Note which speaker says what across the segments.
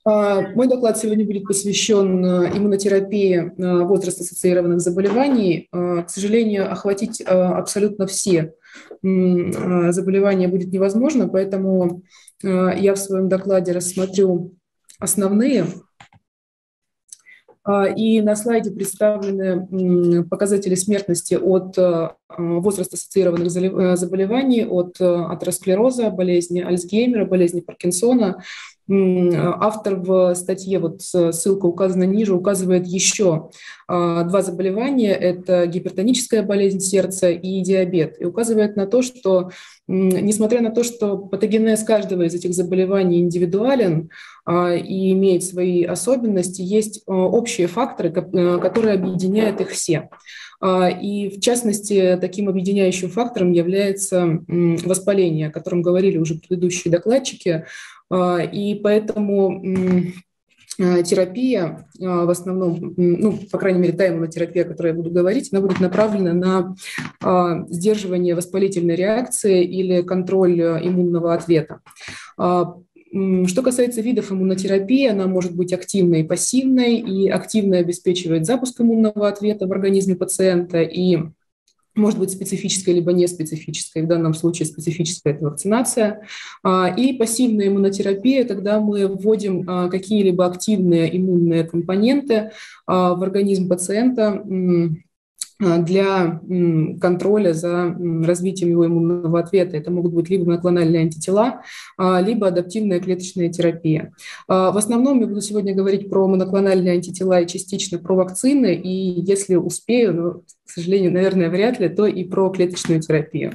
Speaker 1: Мой доклад сегодня будет посвящен иммунотерапии возраст-ассоциированных заболеваний. К сожалению, охватить абсолютно все заболевания будет невозможно, поэтому я в своем докладе рассмотрю основные. И на слайде представлены показатели смертности от возраст-ассоциированных заболеваний, от атеросклероза, болезни Альцгеймера, болезни Паркинсона. Автор в статье, вот ссылка указана ниже, указывает еще два заболевания. Это гипертоническая болезнь сердца и диабет. И указывает на то, что, несмотря на то, что патогенез каждого из этих заболеваний индивидуален и имеет свои особенности, есть общие факторы, которые объединяют их все. И, в частности, таким объединяющим фактором является воспаление, о котором говорили уже предыдущие докладчики. И поэтому терапия, в основном, по крайней мере, та иммунотерапия, о которой я буду говорить, она будет направлена на сдерживание воспалительной реакции или контроль иммунного ответа. Что касается видов иммунотерапии, она может быть активной и пассивной, и активно обеспечивает запуск иммунного ответа в организме пациента, и может быть специфической либо неспецифической, в данном случае специфическая – это вакцинация. И пассивная иммунотерапия, когда мы вводим какие-либо активные иммунные компоненты в организм пациента для контроля за развитием его иммунного ответа. Это могут быть либо моноклональные антитела, либо адаптивная клеточная терапия. В основном я буду сегодня говорить про моноклональные антитела и частично про вакцины, и если успею, но, к сожалению, наверное, вряд ли, то и про клеточную терапию.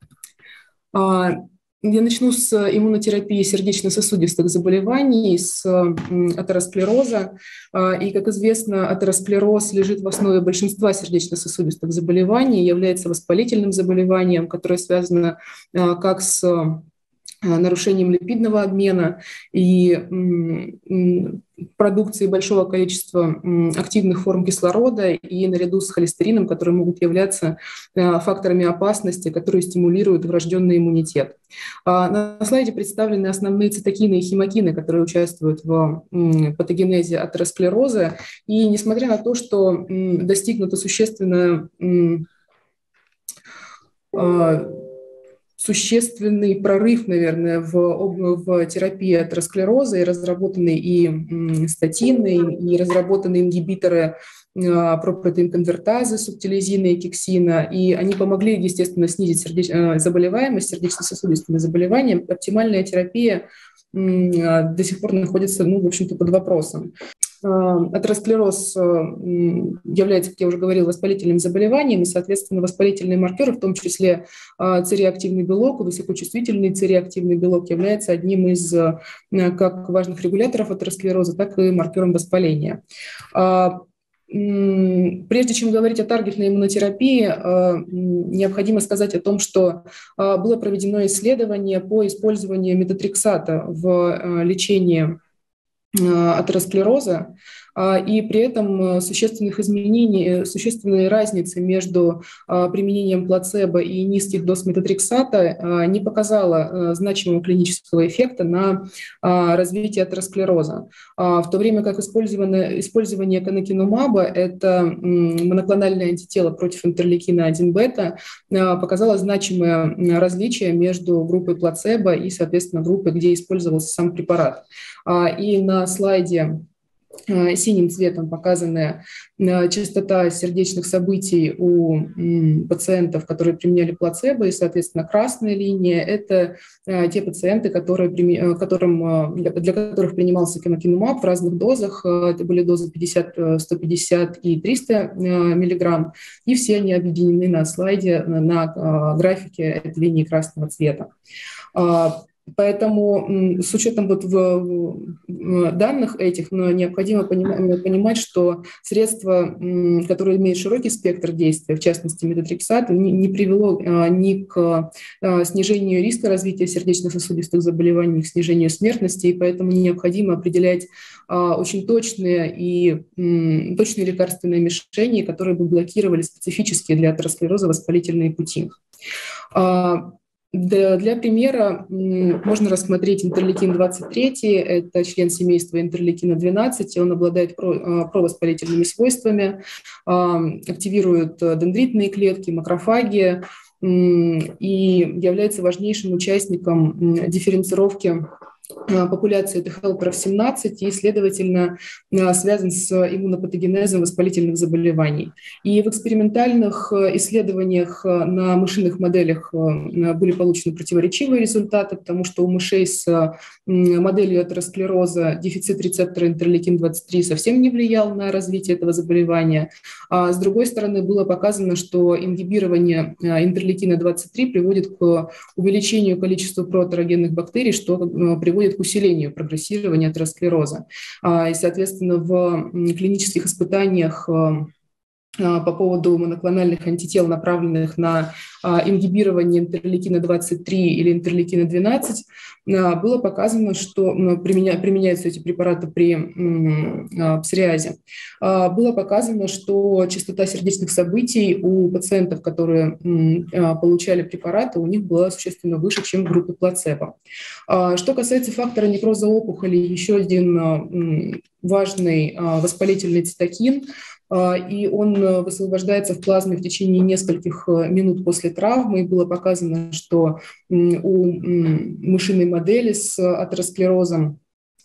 Speaker 1: Я начну с иммунотерапии сердечно-сосудистых заболеваний, с атеросклероза. И, как известно, атеросклероз лежит в основе большинства сердечно-сосудистых заболеваний, является воспалительным заболеванием, которое связано как с нарушением липидного обмена и продукции большого количества активных форм кислорода, и наряду с холестерином, которые могут являться факторами опасности, которые стимулируют врожденный иммунитет. На слайде представлены основные цитокины и химокины, которые участвуют в патогенезе атеросклероза. И несмотря на то, что достигнуто существенный прорыв, наверное, в терапии атеросклероза, и разработаны и статины, и разработаны ингибиторы пропротеинконвертазы, субтилизина и кексина, и они помогли, естественно, снизить заболеваемость сердечно-сосудистыми заболеваниями. Оптимальная терапия до сих пор находится, в общем-то, под вопросом. Атеросклероз является, как я уже говорила, воспалительным заболеванием, и, соответственно, воспалительные маркеры, в том числе цереактивный белок, высокочувствительный цереактивный белок, является одним из как важных регуляторов атеросклероза, так и маркером воспаления. Прежде чем говорить о таргетной иммунотерапии, необходимо сказать о том, что было проведено исследование по использованию метотрексата в лечении атеросклероза, и при этом существенной разницы между применением плацебо и низких доз метотрексата не показала значимого клинического эффекта на развитие атеросклероза. В то время как использование канакинумаба, это моноклональное антитело против интерлейкина 1-бета, показало значимое различие между группой плацебо и, соответственно, группой, где использовался сам препарат. И на слайде синим цветом показанная частота сердечных событий у пациентов, которые применяли плацебо, и, соответственно, красная линия – это те пациенты, для которых принимался канакинумаб в разных дозах. Это были дозы 50, 150 и 300 миллиграмм, и все они объединены на слайде, на графике этой линии красного цвета. Поэтому с учетом данных этих необходимо понимать, что средство, которое имеет широкий спектр действия, в частности метотрексат, не привело ни к снижению риска развития сердечно-сосудистых заболеваний, к снижению смертности, и поэтому необходимо определять очень точные лекарственные мишени, которые бы блокировали специфические для атеросклероза воспалительные пути. Для примера можно рассмотреть интерлейкин-23, это член семейства интерлейкина-12, он обладает провоспалительными свойствами, активирует дендритные клетки, макрофаги и является важнейшим участником дифференцировки популяции Т-хелперов 17 и, следовательно, связан с иммунопатогенезом воспалительных заболеваний. И в экспериментальных исследованиях на мышиных моделях были получены противоречивые результаты, потому что у мышей с моделью атеросклероза дефицит рецептора интерлейкин-23 совсем не влиял на развитие этого заболевания. А с другой стороны, было показано, что ингибирование интерлейкина-23 приводит к увеличению количества проатерогенных бактерий, что приводит к усилению прогрессирования атеросклероза. И, соответственно, в клинических испытаниях по поводу моноклональных антител, направленных на ингибирование интерлейкина-23 или интерлейкина-12, было показано, что применяются эти препараты при псориазе. Было показано, что частота сердечных событий у пациентов, которые получали препараты, у них была существенно выше, чем в группе плацебо. Что касается фактора некроза опухоли, еще один важный воспалительный цитокин, и он высвобождается в плазме в течение нескольких минут после травмы. И было показано, что у мышиной модели с атеросклерозом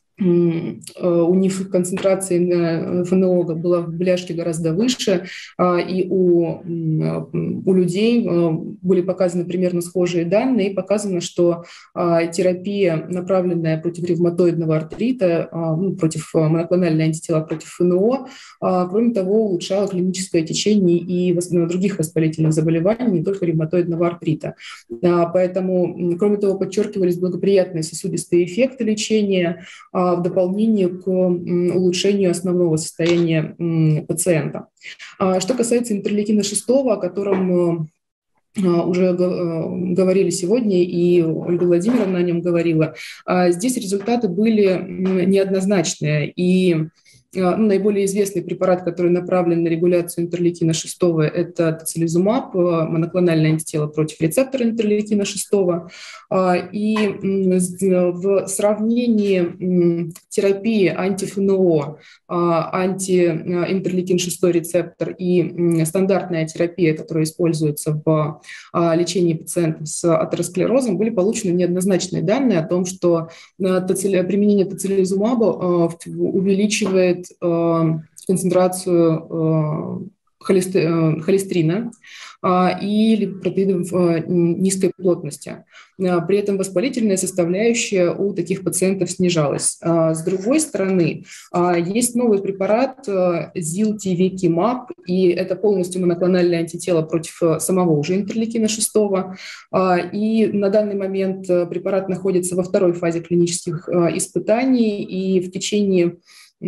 Speaker 1: у них концентрация ФНО была в бляшке гораздо выше, и у людей были показаны примерно схожие данные, и показано, что терапия, направленная против ревматоидного артрита, против моноклональной антитела против ФНО, кроме того, улучшала клиническое течение и других воспалительных заболеваний, не только ревматоидного артрита. Поэтому, кроме того, подчеркивались благоприятные сосудистые эффекты лечения, в дополнение к улучшению основного состояния пациента. Что касается интерлейкина-6, о котором уже говорили сегодня, и Ольга Владимировна о нем говорила, здесь результаты были неоднозначные, и наиболее известный препарат, который направлен на регуляцию интерлейкина-6, это тоцилизумаб, моноклональное антитело против рецептора интерлейкина-6. И в сравнении терапии антифНО, антиинтерлейкин-6 рецептор и стандартная терапия, которая используется в лечении пациентов с атеросклерозом, были получены неоднозначные данные о том, что применение тоцилизумаба увеличивает концентрацию холестерина или протеидов низкой плотности. При этом воспалительная составляющая у таких пациентов снижалась. С другой стороны, есть новый препарат зилтивекимаб, и это полностью моноклональное антитело против самого уже интерлейкина-6. И на данный момент препарат находится во второй фазе клинических испытаний, и в течение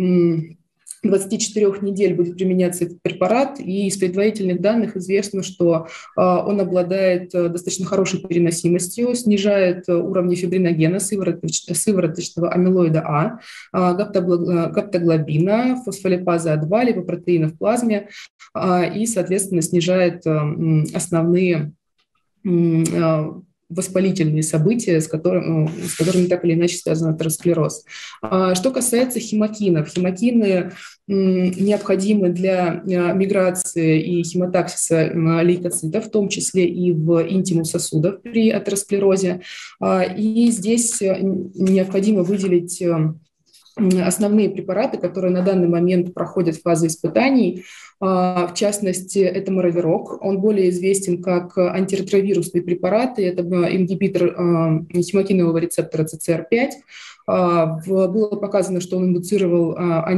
Speaker 1: 24 недель будет применяться этот препарат, и из предварительных данных известно, что он обладает достаточно хорошей переносимостью, снижает уровни фибриногена, сывороточного амилоида А, гаптоглобина, фосфолипаза А2, липопротеина в плазме, и, соответственно, снижает основные воспалительные события, с которыми так или иначе связан атеросклероз. Что касается хемокинов. Хемокины необходимы для миграции и хемотаксиса лейкоцитов, в том числе и в интиму сосудов при атеросклерозе. И здесь необходимо выделить основные препараты, которые на данный момент проходят фазы испытаний. В частности, это моровирок. Он более известен как антиретровирусный препарат, и это ингибитор хемокинового рецептора CCR5. Было показано, что он индуцировал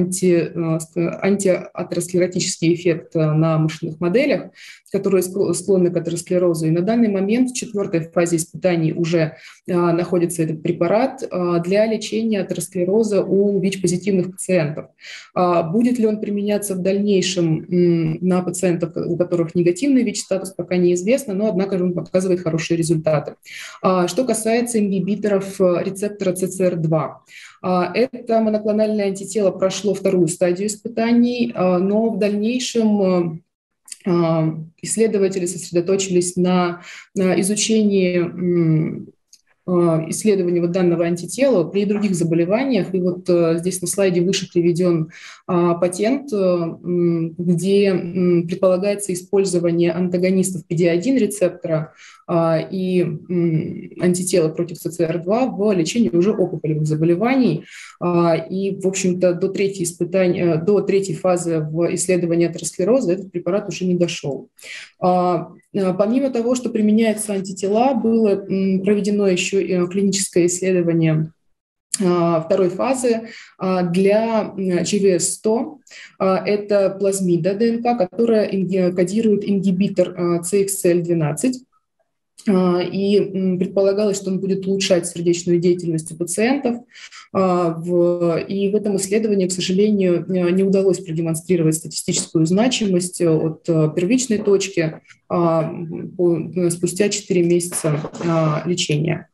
Speaker 1: антиатеросклеротический эффект на мышечных моделях, которые склонны к атеросклерозу. И на данный момент в 4-й фазе испытаний уже находится этот препарат для лечения атеросклероза у ВИЧ-позитивных пациентов. Будет ли он применяться в дальнейшем на пациентов, у которых негативный ВИЧ-статус, пока неизвестно, но, однако же, он показывает хорошие результаты. Что касается ингибиторов рецептора CCR2, это моноклональное антитело прошло 2-ю стадию испытаний, но в дальнейшем исследователи сосредоточились на изучении исследований вот данного антитела при других заболеваниях. И вот здесь на слайде выше приведен патент, где предполагается использование антагонистов PD-1 рецептора и антитела против СЦР2 в лечении уже опухолевых заболеваний. И, в общем-то, до третьей фазы в исследовании атеросклероза этот препарат уже не дошел. Помимо того, что применяются антитела, было проведено еще клиническое исследование второй фазы для GVS-100. Это плазмида ДНК, которая кодирует ингибитор CXCL12. И предполагалось, что он будет улучшать сердечную деятельность у пациентов. И в этом исследовании, к сожалению, не удалось продемонстрировать статистическую значимость от первичной точки спустя 4 месяца лечения.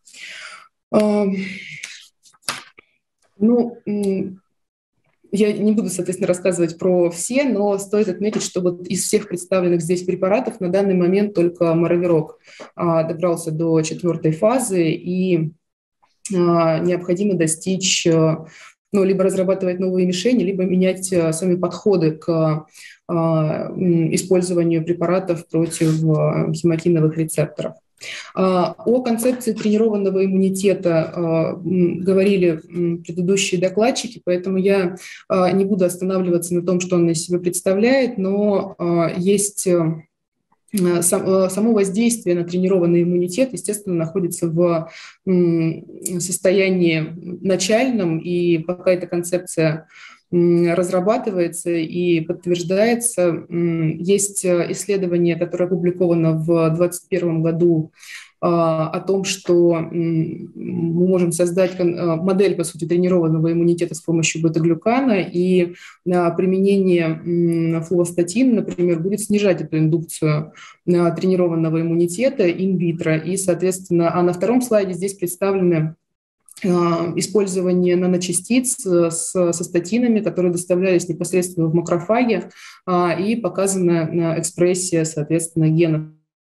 Speaker 1: Я не буду, соответственно, рассказывать про все, но стоит отметить, что вот из всех представленных здесь препаратов на данный момент только Моровирок добрался до 4-й фазы, и необходимо достичь, либо разрабатывать новые мишени, либо менять сами подходы к использованию препаратов против хемокиновых рецепторов. О концепции тренированного иммунитета говорили предыдущие докладчики, поэтому я не буду останавливаться на том, что он из себя представляет, но есть само воздействие на тренированный иммунитет, естественно, находится в состоянии начальном, и пока эта концепция разрабатывается и подтверждается. Есть исследование, которое опубликовано в 2021 году о том, что мы можем создать модель, по сути, тренированного иммунитета с помощью бета-глюкана, и применение флуостатина, например, будет снижать эту индукцию тренированного иммунитета инвитро. И, соответственно, на втором слайде здесь представлены использование наночастиц со статинами, которые доставлялись непосредственно в макрофаге, и показана экспрессия, соответственно, генов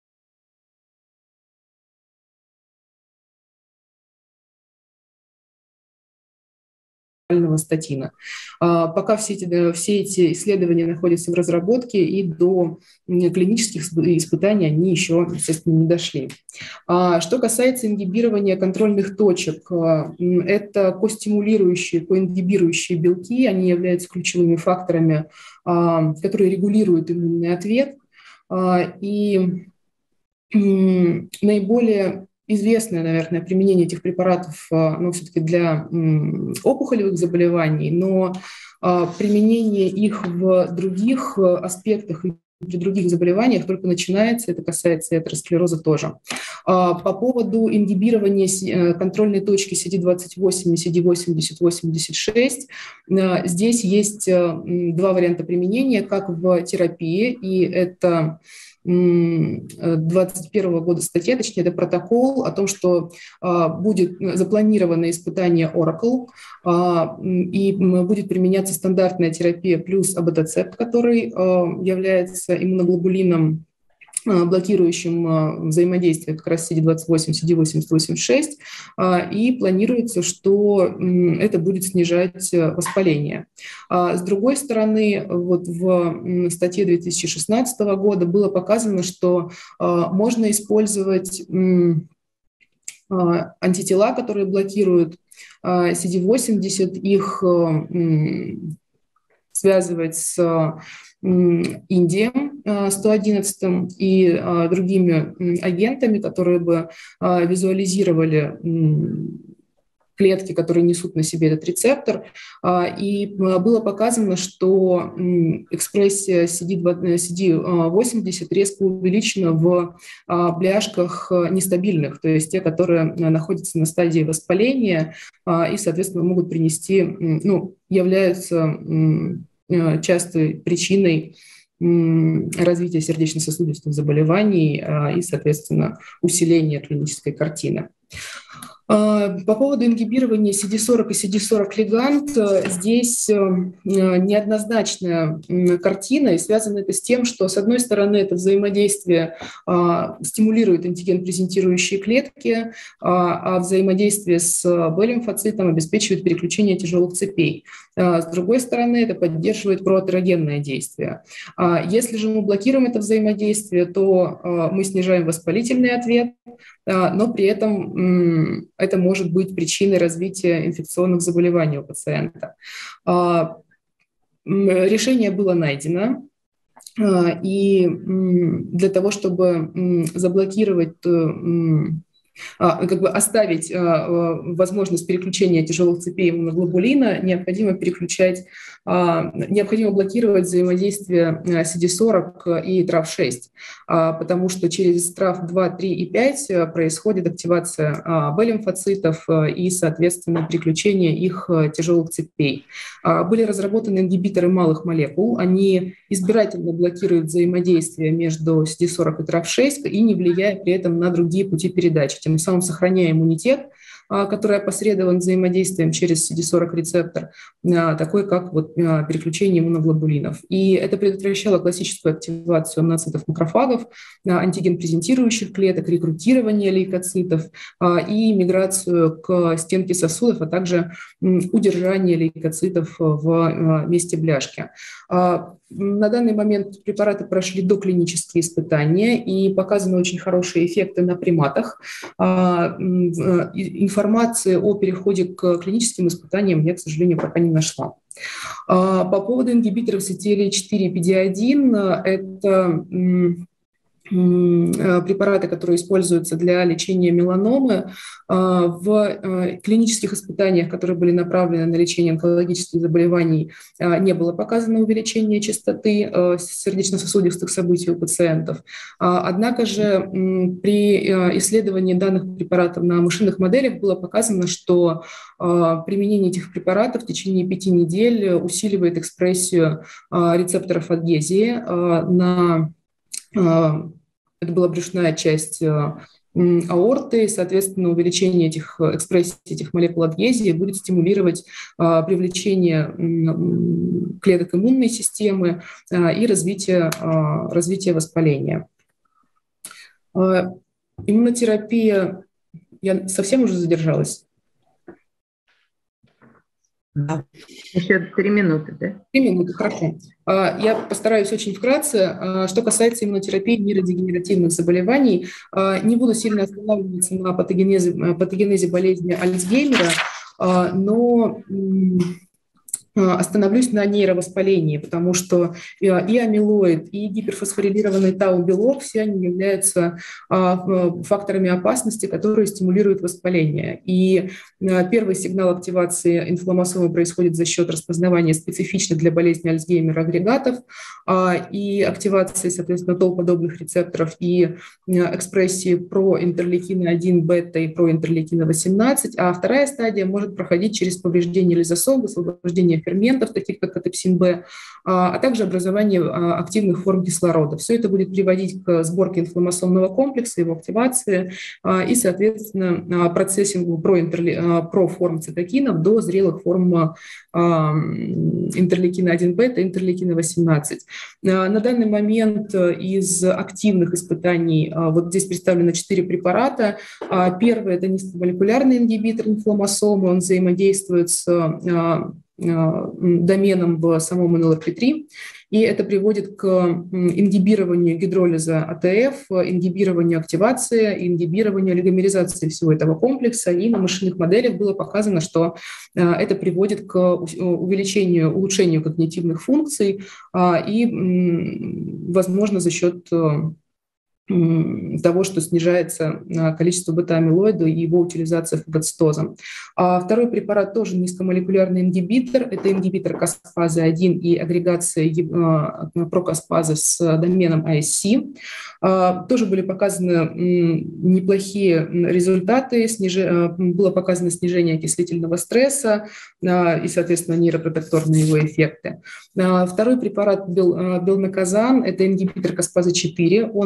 Speaker 1: статина. Пока все эти исследования находятся в разработке, и до клинических испытаний они еще, естественно, не дошли. Что касается ингибирования контрольных точек, это костимулирующие, коингибирующие белки, они являются ключевыми факторами, которые регулируют иммунный ответ. И наиболее известное, наверное, применение этих препаратов, все-таки для опухолевых заболеваний, но применение их в других аспектах и при других заболеваниях только начинается, это касается и атеросклероза тоже. По поводу ингибирования контрольной точки CD28 и CD80-86, здесь есть два варианта применения, как в терапии, и это 2021 года статья, точнее, это протокол о том, что будет запланировано испытание Oracle, и будет применяться стандартная терапия плюс абатацепт, который является иммуноглобулином, блокирующим взаимодействие как раз CD28, CD80-86, и планируется, что это будет снижать воспаление. С другой стороны, вот в статье 2016 года было показано, что можно использовать антитела, которые блокируют CD80, их связывать с индием 111 и другими агентами, которые бы визуализировали клетки, которые несут на себе этот рецептор. И было показано, что экспрессия CD80 резко увеличена в бляшках нестабильных, то есть те, которые находятся на стадии воспаления и, соответственно, могут принести, являются частой причиной развития сердечно-сосудистых заболеваний и, соответственно, усиления клинической картины. По поводу ингибирования CD40 и CD40 лигант, здесь неоднозначная картина, и связано это с тем, что, с одной стороны, это взаимодействие стимулирует антиген-презентирующие клетки, а взаимодействие с Б-лимфоцитом обеспечивает переключение тяжелых цепей. С другой стороны, это поддерживает проатерогенное действие. Если же мы блокируем это взаимодействие, то мы снижаем воспалительный ответ, но при этом это может быть причиной развития инфекционных заболеваний у пациента. Решение было найдено, и для того, чтобы заблокировать, оставить возможность переключения тяжелых цепей иммуноглобулина, необходимо блокировать взаимодействие CD40 и TRAF6, потому что через TRAF2, 3 и 5 происходит активация Б-лимфоцитов и, соответственно, переключение их тяжелых цепей. Были разработаны ингибиторы малых молекул, они избирательно блокируют взаимодействие между CD40 и TRAF6 и не влияя при этом на другие пути передачи, тем самым сохраняя иммунитет, который опосредован взаимодействием через CD40-рецептор, такой как переключение иммуноглобулинов. И это предотвращало классическую активацию моноцитов-макрофагов, антиген-презентирующих клеток, рекрутирование лейкоцитов и миграцию к стенке сосудов, а также удержание лейкоцитов в месте бляшки. На данный момент препараты прошли доклинические испытания и показаны очень хорошие эффекты на приматах. Информации о переходе к клиническим испытаниям я, к сожалению, пока не нашла. По поводу ингибиторов CTLA-4 и PD-1, это препараты, которые используются для лечения меланомы. В клинических испытаниях, которые были направлены на лечение онкологических заболеваний, не было показано увеличение частоты сердечно-сосудистых событий у пациентов. Однако же при исследовании данных препаратов на мышиных моделях было показано, что применение этих препаратов в течение 5 недель усиливает экспрессию рецепторов адгезии это была брюшная часть аорты, и, соответственно, увеличение экспрессии этих молекул адгезии будет стимулировать привлечение клеток иммунной системы и развитие воспаления. Иммунотерапия, я совсем уже задержалась?
Speaker 2: Да. Еще 3 минуты, да?
Speaker 1: 3 минуты, хорошо. Я постараюсь очень вкратце. Что касается иммунотерапии нейродегенеративных заболеваний, не буду сильно останавливаться на патогенезе болезни Альцгеймера, но остановлюсь на нейровоспалении, потому что и амилоид, и гиперфосфорилированный тау-белок, все они являются факторами опасности, которые стимулируют воспаление. И первый сигнал активации инфламмосомы происходит за счет распознавания специфичных для болезни Альцгеймера агрегатов и активации, соответственно, толподобных рецепторов и экспрессии проинтерлейкина 1 бета и проинтерлейкина 18, а вторая стадия может проходить через повреждение лизосом, высвобождение ферментов, таких как катепсин-Б, а также образование активных форм кислорода. Все это будет приводить к сборке инфламмосомного комплекса, его активации и, соответственно, процессингу проформ цитокинов до зрелых форм интерлейкина 1 бета и интерлейкина 18. На данный момент из активных испытаний вот здесь представлено 4 препарата. Первый – это низкомолекулярный ингибитор инфламмосомы, он взаимодействует с доменом в самом НЛРП3, и это приводит к ингибированию гидролиза АТФ, ингибированию активации, ингибированию олигомеризации всего этого комплекса, и на мышиных моделях было показано, что это приводит к улучшению когнитивных функций и, возможно, за счет того, что снижается количество бета-амилоида и его утилизация фагоцитозом. Второй препарат тоже низкомолекулярный ингибитор. Это ингибитор каспазы-1 и агрегация прокаспазы с доменом ASC. Тоже были показаны неплохие результаты. Было показано снижение окислительного стресса и, соответственно, нейропротекторные его эффекты. Второй препарат белмекозан – это ингибитор каспазы-4. Он не токсичный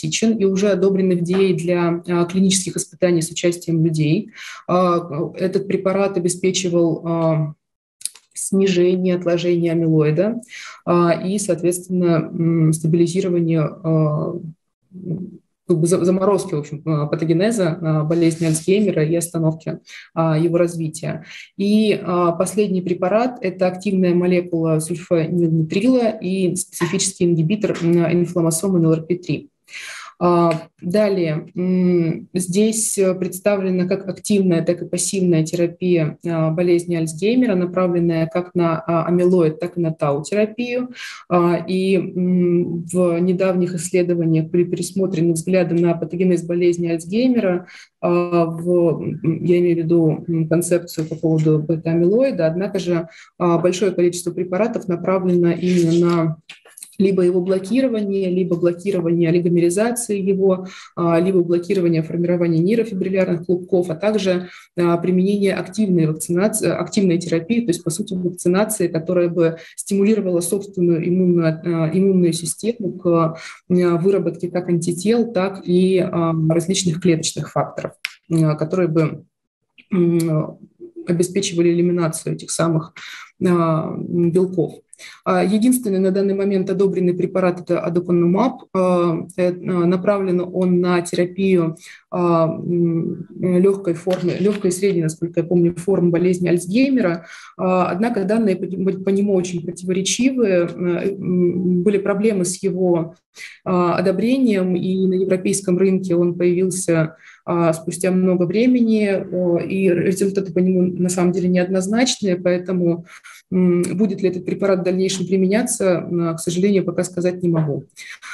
Speaker 1: токсичен и уже одобрен FDA для клинических испытаний с участием людей. Этот препарат обеспечивал снижение отложения амилоида и, соответственно, стабилизирование, заморозки, в общем, патогенеза болезни Альцгеймера и остановки его развития. И последний препарат – это активная молекула сульфанилнитрила и специфический ингибитор инфламмасомы NLRP3. Далее, здесь представлена как активная, так и пассивная терапия болезни Альцгеймера, направленная как на амилоид, так и на тау-терапию. И в недавних исследованиях были пересмотрены взгляды на патогенез болезни Альцгеймера, я имею в виду концепцию по поводу бета-амилоида, однако же большое количество препаратов направлено именно на либо его блокирование, либо блокирование олигомеризации его, либо блокирование формирования нейрофибриллярных клубков, а также применение активной вакцинации, активной терапии, то есть, по сути, вакцинации, которая бы стимулировала собственную иммунную систему к выработке как антител, так и различных клеточных факторов, которые бы обеспечивали элиминацию этих самых белков. Единственный на данный момент одобренный препарат – это адуканумаб. Направлен он на терапию легкой и средней, насколько я помню, форм болезни Альцгеймера. Однако данные по нему очень противоречивые. Были проблемы с его одобрением, и на европейском рынке он появился спустя много времени, и результаты по нему на самом деле неоднозначные, поэтому будет ли этот препарат в дальнейшем применяться, к сожалению, пока сказать не могу.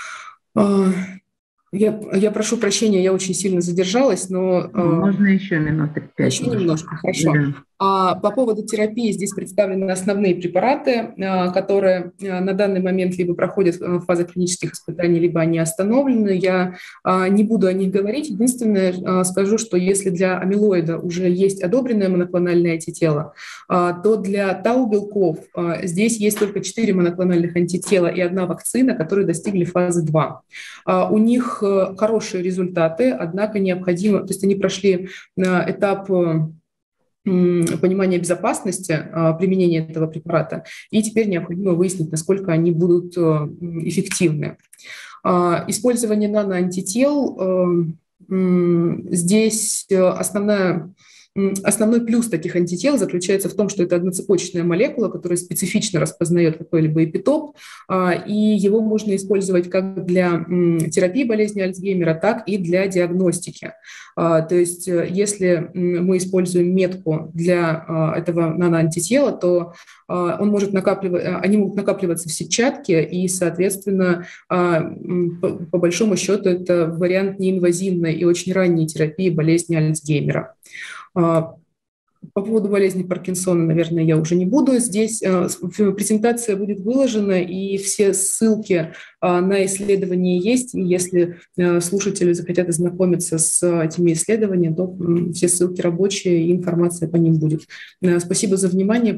Speaker 1: Я прошу прощения, я очень сильно задержалась, но…
Speaker 2: Можно еще минуты 5.
Speaker 1: Еще немножко, хорошо.
Speaker 2: Да.
Speaker 1: По поводу терапии здесь представлены основные препараты, которые на данный момент либо проходят фазы клинических испытаний, либо они остановлены. Я не буду о них говорить. Единственное, скажу, что если для амилоида уже есть одобренное моноклональное антитело, то для тау-белков здесь есть только 4 моноклональных антитела и 1 вакцина, которые достигли фазы 2. У них хорошие результаты, однако необходимо, то есть они прошли этап понимания безопасности применения этого препарата, и теперь необходимо выяснить, насколько они будут эффективны. Использование наноантител, здесь основной плюс таких антител заключается в том, что это одноцепочечная молекула, которая специфично распознает какой-либо эпитоп, и его можно использовать как для терапии болезни Альцгеймера, так и для диагностики. То есть если мы используем метку для этого наноантитела, то они могут накапливаться в сетчатке, и, соответственно, по большому счету, это вариант неинвазивной и очень ранней терапии болезни Альцгеймера. По поводу болезни Паркинсона, наверное, я уже не буду. Здесь презентация будет выложена, и все ссылки на исследования есть. И если слушатели захотят ознакомиться с этими исследованиями, то все ссылки рабочие, и информация по ним будет. Спасибо за внимание.